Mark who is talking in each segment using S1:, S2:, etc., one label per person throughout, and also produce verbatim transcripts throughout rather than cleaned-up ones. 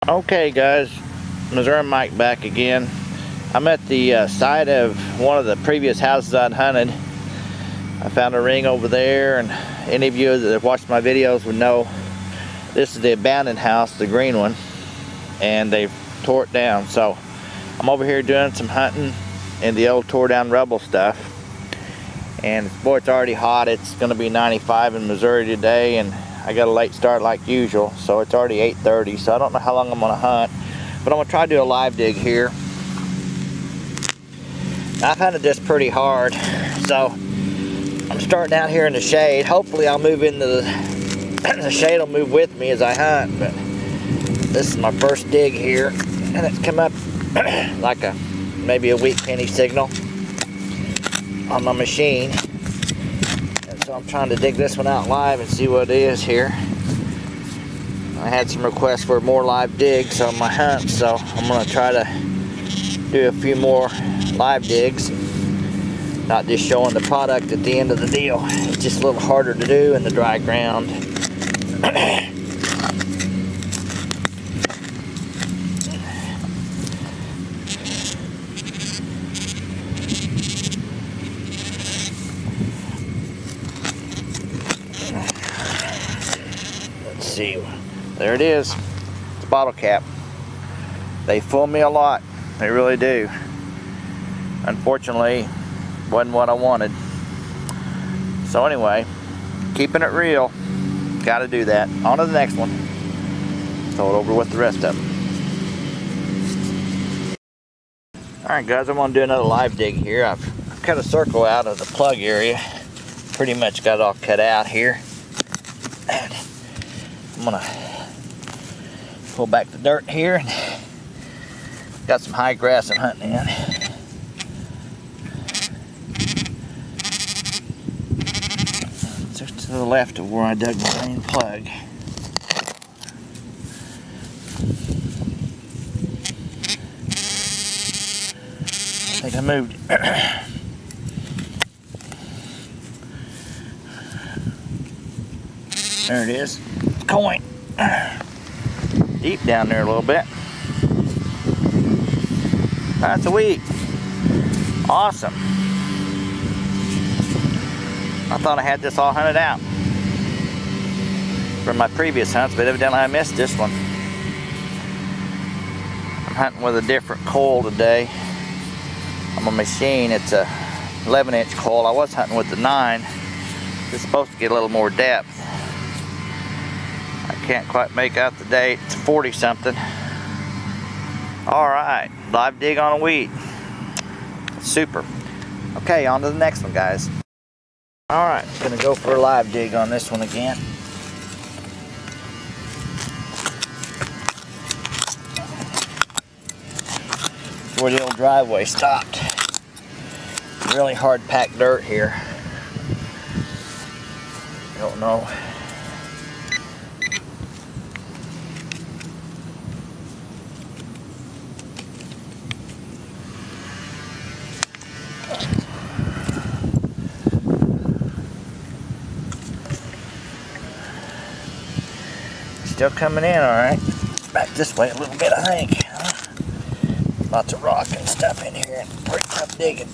S1: Okay guys, Missouri Mike back again. I'm at the uh, site of one of the previous houses I'd hunted. I found a ring over there, and any of you that have watched my videos would know this is the abandoned house, the green one, and they've tore it down. So I'm over here doing some hunting in the old tore down rubble stuff, and boy, it's already hot. It's going to be ninety-five in Missouri today, and I got a late start like usual, so it's already eight thirty, so I don't know how long I'm going to hunt, but I'm going to try to do a live dig here. I've hunted this pretty hard, so I'm starting out here in the shade. Hopefully I'll move into the, the shade will move with me as I hunt, but this is my first dig here, and it's come up like a maybe a weak penny signal on my machine. So I'm trying to dig this one out live and see what it is here. I had some requests for more live digs on my hunt, so I'm going to try to do a few more live digs, not just showing the product at the end of the deal. It's just a little harder to do in the dry ground. See, there it is. It's a bottle cap. They fool me a lot, they really do. Unfortunately, wasn't what I wanted. So anyway, keeping it real, got to do that. On to the next one. Throw it over with the rest of them. Alright guys, I'm going to do another live dig here. I've, I've cut a circle out of the plug area. Pretty much got it all cut out here. And I'm gonna pull back the dirt here, and got some high grass I'm hunting in. Just to the left of where I dug my main plug. I think I moved. There it is. Coin. Deep down there a little bit. That's a weed. Awesome. I thought I had this all hunted out from my previous hunts, but evidently I missed this one. I'm hunting with a different coil today on my machine. It's a eleven inch coil. I was hunting with the nine. It's supposed to get a little more depth. Can't quite make out the date. It's forty something. Alright, live dig on a weed. Super. Okay, on to the next one, guys. Alright, gonna go for a live dig on this one again. Where the old driveway stopped. Really hard packed dirt here. Don't know. Still coming in, alright. Back this way a little bit, I think. Lots of rock and stuff in here. Pretty tough digging.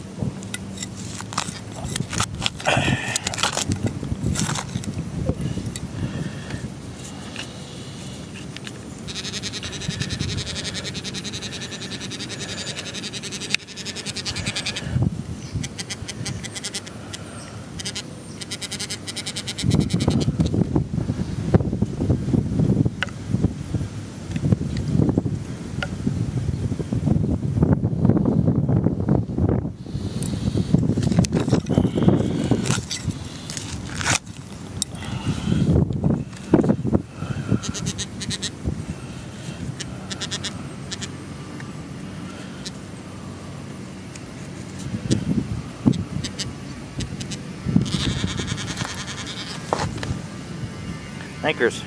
S1: Anchors.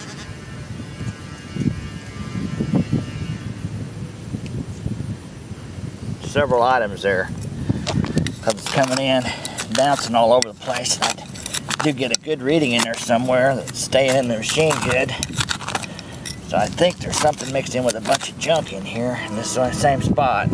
S1: Several items there. It's coming in, bouncing all over the place. I do get a good reading in there somewhere that's staying in the machine good. So So I think there's something mixed in with a bunch of junk in here, in this same spot.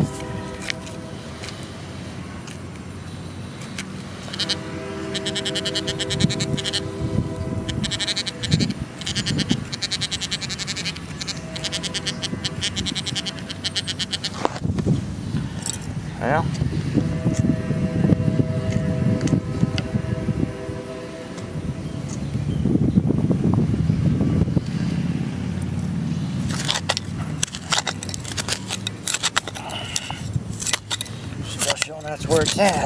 S1: Well, still showing that's where it's at.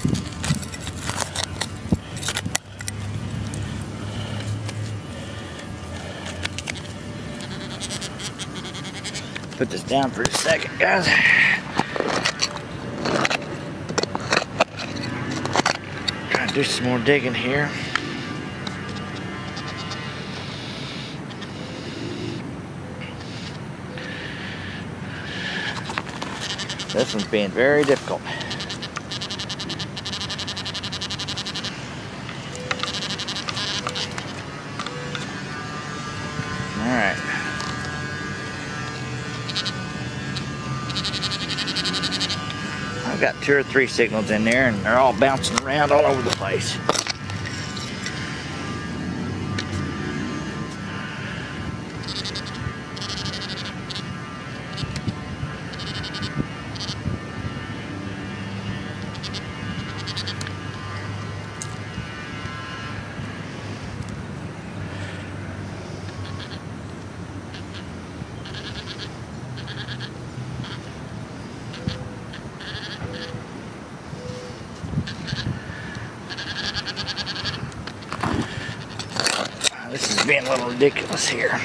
S1: Put this down for a second, guys. Try to do some more digging here. This one's being very difficult. All right. I've got two or three signals in there, and they're all bouncing around all over the place. This is being a little ridiculous here.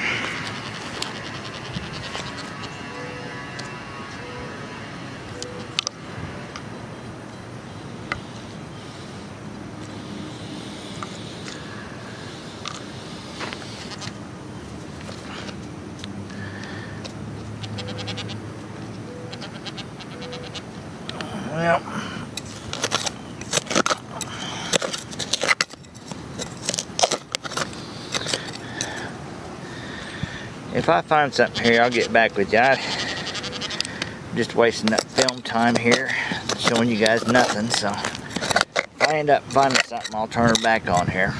S1: Well, if I find something here, I'll get back with you. I'm just wasting up film time here, showing you guys nothing. So if I end up finding something, I'll turn her back on here.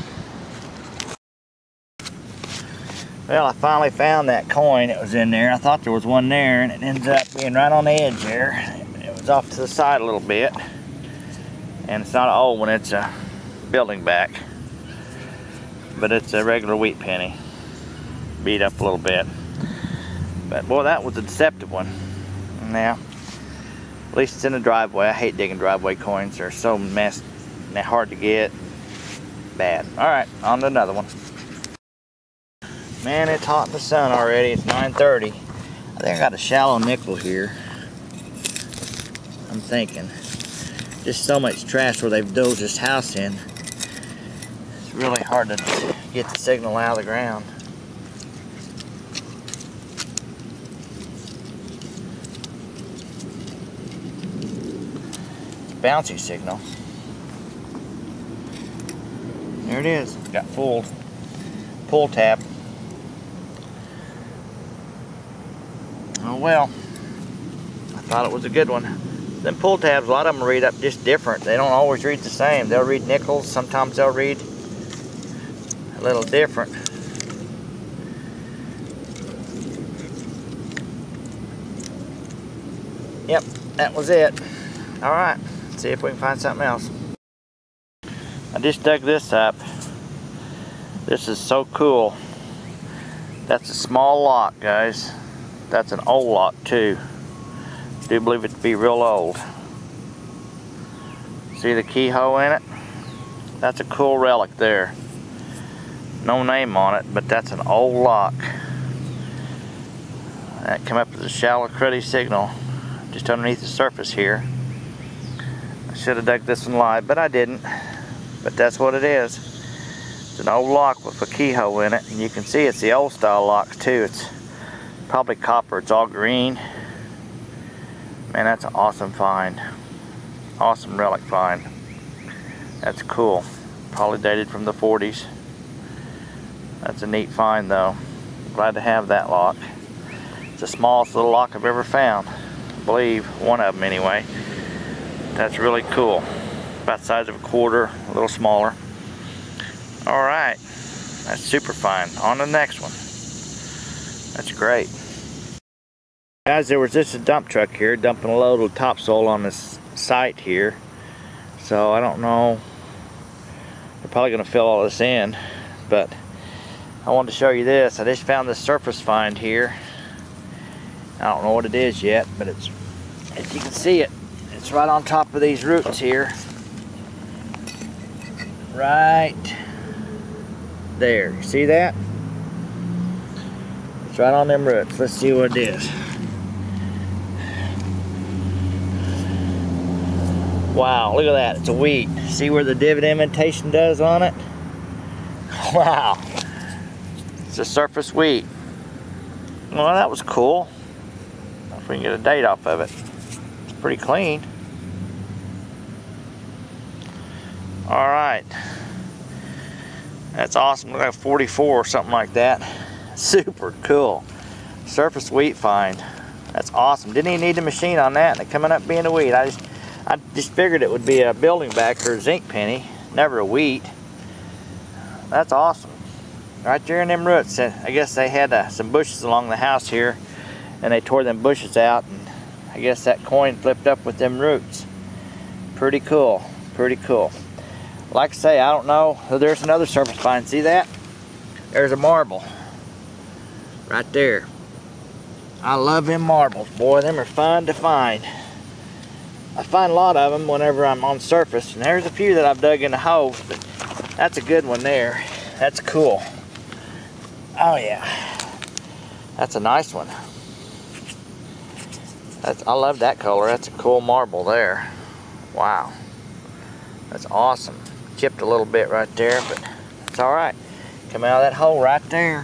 S1: Well, I finally found that coin that was in there. I thought there was one there, and it ends up being right on the edge there. It was off to the side a little bit. And it's not an old one, it's a building back. But it's a regular wheat penny. Beat up a little bit. But boy, that was a deceptive one. Now, at least it's in the driveway. I hate digging driveway coins. They're so messed and they're hard to get. Bad. Alright, on to another one. Man, it's hot in the sun already. It's nine thirty. I think I got a shallow nickel here. I'm thinking. Just so much trash where they've dozed this house in. It's really hard to get the signal out of the ground. Bouncy signal. There it is. Got pulled. Pull tab. Oh well. I thought it was a good one. Them pull tabs, a lot of them read up just different. They don't always read the same. They'll read nickels. Sometimes they'll read a little different. Yep, that was it. Alright. See if we can find something else. I just dug this up. This is so cool. That's a small lock, guys. That's an old lock too. I do believe it to be real old. See the keyhole in it? That's a cool relic there. No name on it, but that's an old lock. That came up as a shallow cruddy signal just underneath the surface here. Should have dug this one live, but I didn't. But that's what it is. It's an old lock with a keyhole in it, and you can see it's the old style locks too. It's probably copper. It's all green. Man, that's an awesome find. Awesome relic find. That's cool. Probably dated from the forties. That's a neat find though. Glad to have that lock. It's the smallest little lock I've ever found. I believe one of them anyway. That's really cool. About the size of a quarter, a little smaller. Alright, that's super fine. On to the next one. That's great. Guys, there was just a dump truck here dumping a load of topsoil on this site here. So I don't know. They're probably going to fill all this in. But I wanted to show you this. I just found this surface find here. I don't know what it is yet, but it's, if you can see it, it's right on top of these roots here. Right there. You see that? It's right on them roots. Let's see what it is. Wow, look at that. It's a wheat. See where the divot indentation does on it? Wow. It's a surface wheat. Well, that was cool. If we can get a date off of it. It's pretty clean. Alright. That's awesome. Look like forty-four or something like that. Super cool. Surface wheat find. That's awesome. Didn't even need the machine on that. And it coming up being a wheat. I just I just figured it would be a building back or a zinc penny. Never a wheat. That's awesome. Right there in them roots. I guess they had uh, some bushes along the house here. And they tore them bushes out, and I guess that coin flipped up with them roots. Pretty cool, pretty cool. Like I say, I don't know. Oh, there's another surface find. See that? There's a marble. Right there. I love them marbles. Boy, them are fun to find. I find a lot of them whenever I'm on surface. And there's a few that I've dug in the holes, but that's a good one there. That's cool. Oh yeah. That's a nice one. That's, I love that color. That's a cool marble there. Wow. That's awesome. Chipped a little bit right there, but it's alright. Come out of that hole right there.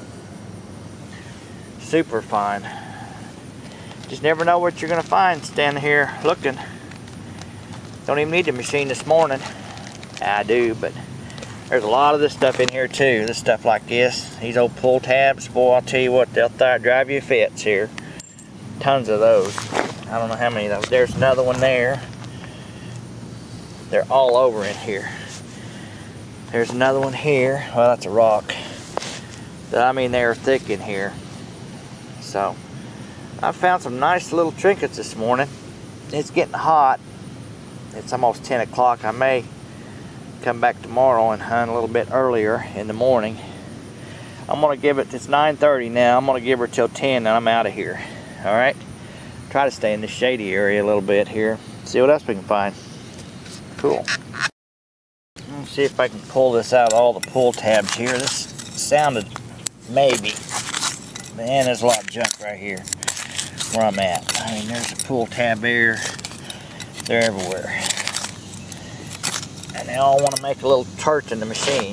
S1: Super fine. Just never know what you're going to find standing here looking. Don't even need the machine this morning. I do, but there's a lot of this stuff in here too. This stuff like this. These old pull tabs. Boy, I'll tell you what, they'll th drive you fits here. Tons of those. I don't know how many of those. There's another one there. They're all over in here. There's another one here. Well, that's a rock. But I mean, they're thick in here. So, I found some nice little trinkets this morning. It's getting hot. It's almost ten o'clock. I may come back tomorrow and hunt a little bit earlier in the morning. I'm going to give it, it's nine thirty now. I'm going to give her till ten and I'm out of here. Alright, try to stay in the shady area a little bit here. See what else we can find. Cool. Let's see if I can pull this out of all the pull tabs here. This sounded maybe. Man, there's a lot of junk right here where I'm at. I mean, there's a pull tab there. They're everywhere. And they all want to make a little church in the machine.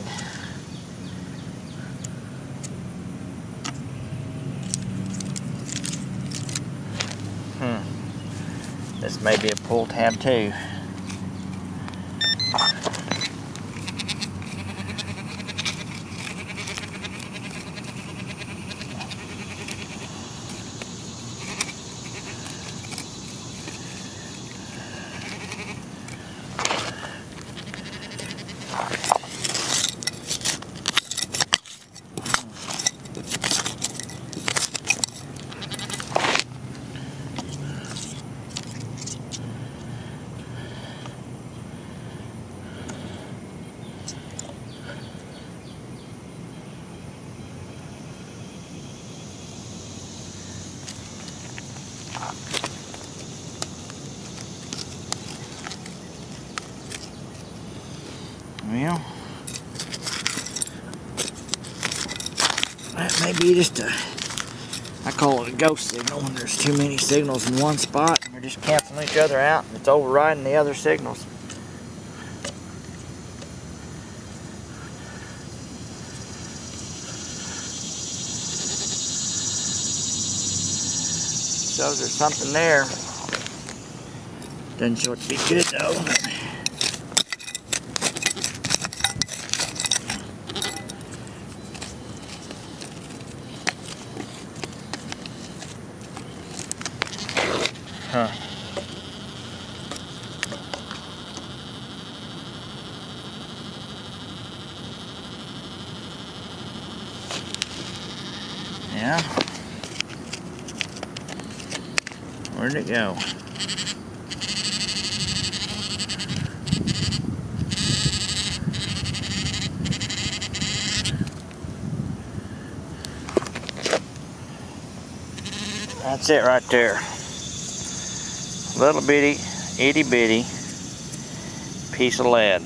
S1: Hmm. This may be a pull tab too. Well, that may be just a, I call it a ghost signal when there's too many signals in one spot and they're just canceling each other out and it's overriding the other signals. Shows there's something there. Doesn't show it to be good though. Yeah. Where'd it go? That's it right there. Little bitty, itty bitty piece of lead.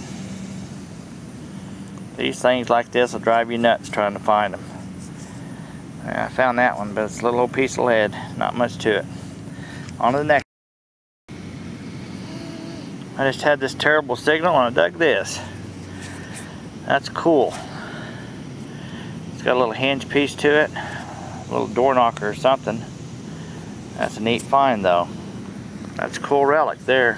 S1: These things like this will drive you nuts trying to find them. I found that one, but it's a little old piece of lead. Not much to it. On to the next. I just had this terrible signal and I dug this. That's cool. It's got a little hinge piece to it. A little door knocker or something. That's a neat find though. That's a cool relic there.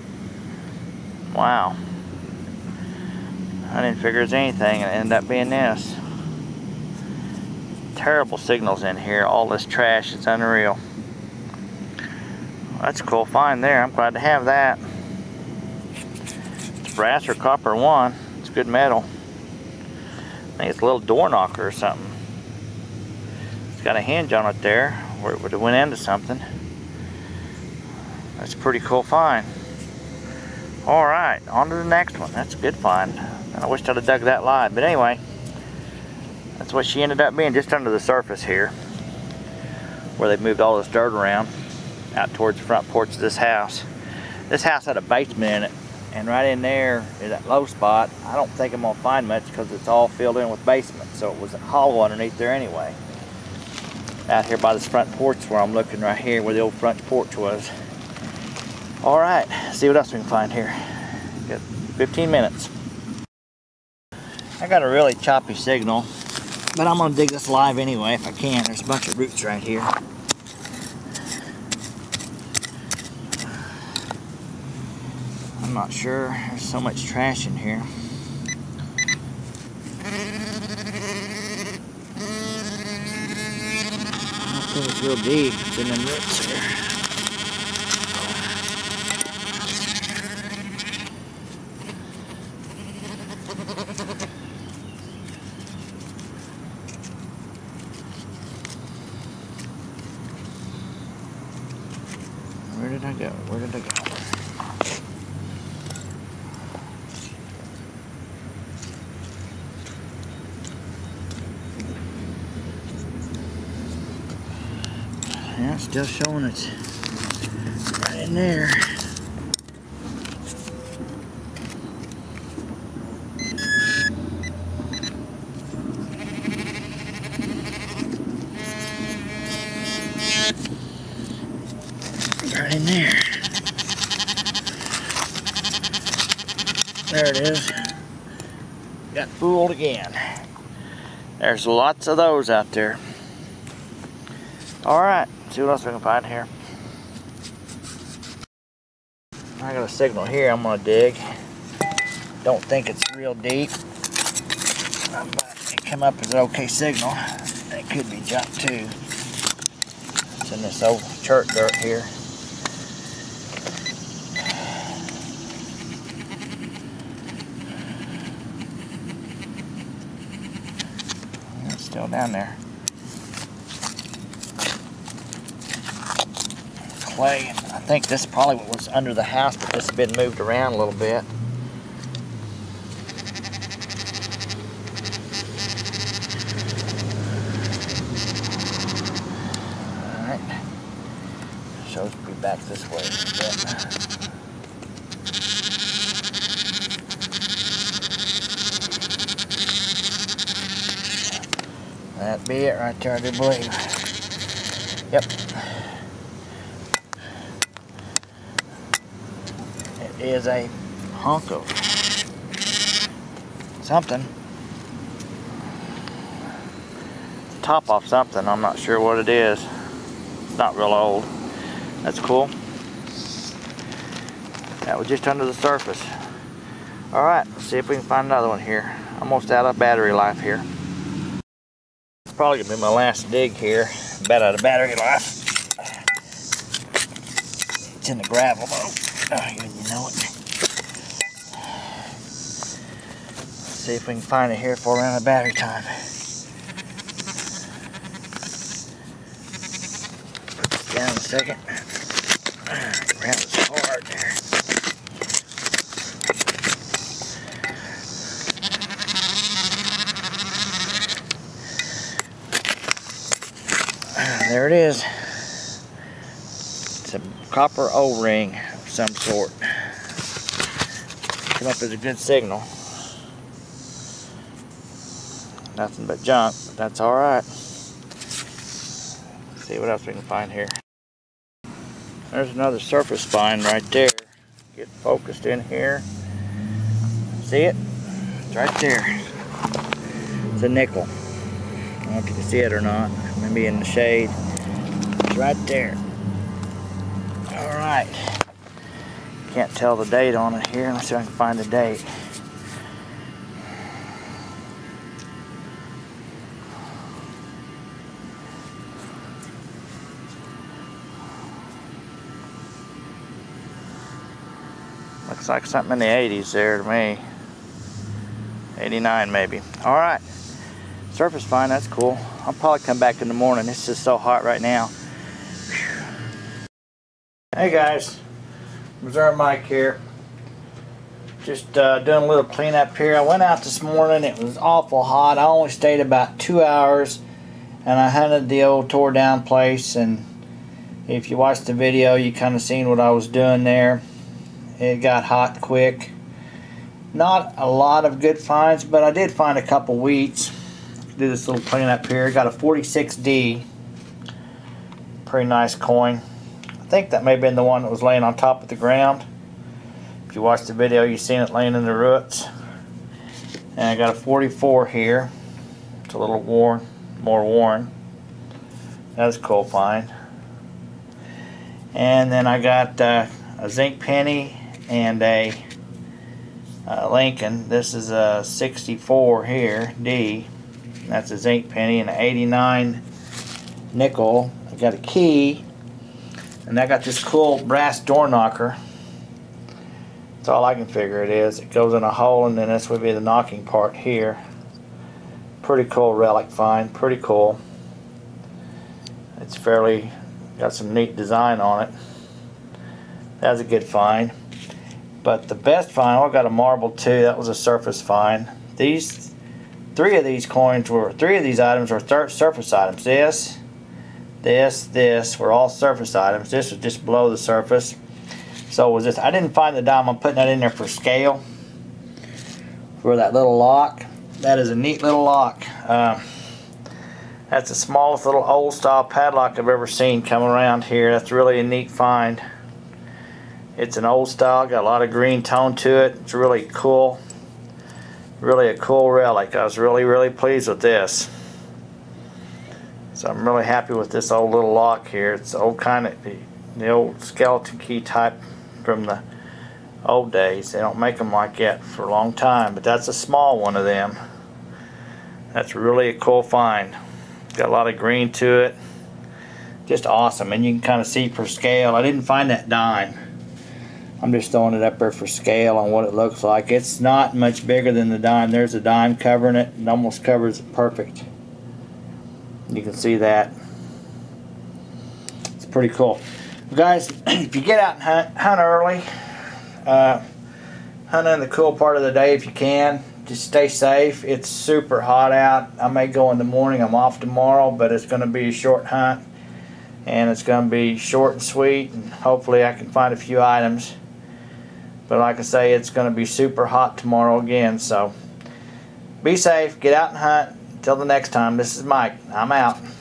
S1: Wow. I didn't figure it was anything and it ended up being this. Terrible signals in here. All this trash is unreal. That's a cool find there. I'm glad to have that. It's brass or copper one. It's good metal. I think it's a little door knocker or something. It's got a hinge on it there where it would have went into something. That's a pretty cool find. Alright, on to the next one. That's a good find. I wish I'd have dug that live. But anyway, that's what she ended up being, just under the surface here. Where they've moved all this dirt around out towards the front porch of this house. This house had a basement in it. And right in there is that low spot. I don't think I'm going to find much because it's all filled in with basement. So it was hollow underneath there anyway. Out here by this front porch where I'm looking right here where the old front porch was. Alright, see what else we can find here. Got fifteen minutes. I got a really choppy signal, but I'm going to dig this live anyway if I can. There's a bunch of roots right here. I'm not sure. There's so much trash in here. I don't think it's real deep. It's in them roots here. Where did I go? Where did I go? Yeah, it's still showing it's right in there. Right in there. There it is. Got fooled again. There's lots of those out there. Alright, see what else we can find here. I got a signal here I'm going to dig. Don't think it's real deep. But it came up as an okay signal. It could be junk too. It's in this old church dirt here. It's still down there. Clay. I think this probably what was under the house, but this has been moved around a little bit. Alright. Shows me back this way a little bit. That'd be it right there, I do believe. Yep. It is a hunk of something. Top off something, I'm not sure what it is. It's not real old. That's cool. That was just under the surface. Alright, let's see if we can find another one here. Almost out of battery life here. It's probably gonna be my last dig here. About out of battery life. It's in the gravel though. Oh, you know it. Let's see if we can find it here before we're out of battery time. second. Ground is hard there. There it is. It's a copper O-ring of some sort. Came up as a good signal. Nothing but junk, but that's alright. See what else we can find here. There's another surface spine right there. Get focused in here. See it? It's right there. It's a nickel. I don't know if you can see it or not. Maybe in the shade. It's right there. Alright. Can't tell the date on it here. Let's see if I can find the date. Looks like something in the eighties there to me. eighty-nine maybe. Alright. Surface fine, that's cool. I'll probably come back in the morning. It's just so hot right now. Whew. Hey guys. Reserve Mike here. Just uh, doing a little cleanup here. I went out this morning. It was awful hot. I only stayed about two hours. And I hunted the old tore down place. And if you watched the video, you kind of seen what I was doing there. It got hot quick. Not a lot of good finds, but I did find a couple wheats. Do this little cleanup here. Got a forty-six D. Pretty nice coin. I think that may have been the one that was laying on top of the ground. If you watched the video, you've seen it laying in the roots. And I got a forty-four here. It's a little worn, more worn. That's a cool find. And then I got uh, a zinc penny and a uh, Lincoln. This is a sixty-four here, D. That's a zinc penny, and an eighty-nine nickel. I got a key, and I got this cool brass door knocker. That's all I can figure it is. It goes in a hole, and then this would be the knocking part here. Pretty cool relic find, pretty cool. It's fairly, got some neat design on it. That's a good find. But the best find, oh, I got a marble too. That was a surface find. These Three of these coins were, three of these items were surface items. This, this, this were all surface items. This was just below the surface. So was this, I didn't find the dime. I'm putting that in there for scale. For that little lock. That is a neat little lock. Uh, that's the smallest little old style padlock I've ever seen come around here. That's really a neat find. It's an old style, got a lot of green tone to it. It's really cool. Really a cool relic. I was really, really pleased with this. So I'm really happy with this old little lock here. It's the old kind of, the, the old skeleton key type from the old days. They don't make them like that for a long time, but that's a small one of them. That's really a cool find. Got a lot of green to it. Just awesome, and you can kind of see for scale. I didn't find that dime. I'm just throwing it up there for scale on what it looks like. It's not much bigger than the dime. There's a dime covering it. It almost covers it perfect. You can see that. It's pretty cool. Guys, if you get out and hunt, hunt early. Uh, hunt in the cool part of the day if you can. Just stay safe. It's super hot out. I may go in the morning. I'm off tomorrow, but it's going to be a short hunt. And it's going to be short and sweet. And hopefully I can find a few items. But like I say, it's going to be super hot tomorrow again. So be safe. Get out and hunt. Until the next time, this is Mike. I'm out.